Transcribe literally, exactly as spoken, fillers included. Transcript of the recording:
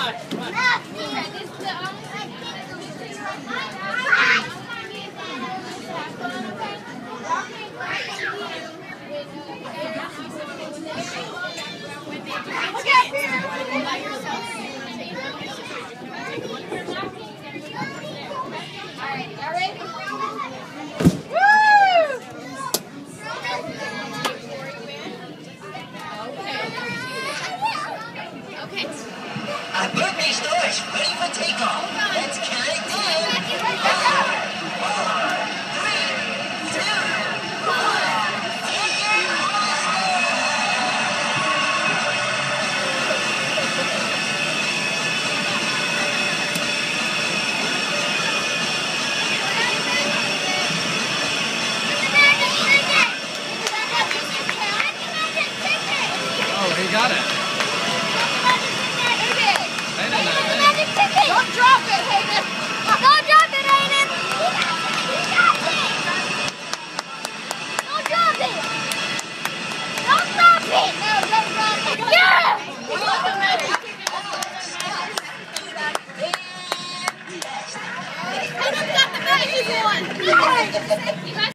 I put these doors ready for takeoff. Let's count it down. Four, three, two, one. Engine Oh, he got it. Don't drop it, Hayden! Don't drop it, Hayden! Don't drop it! Don't drop it! No, don't drop it! Yeah! Hayden's got the magic one!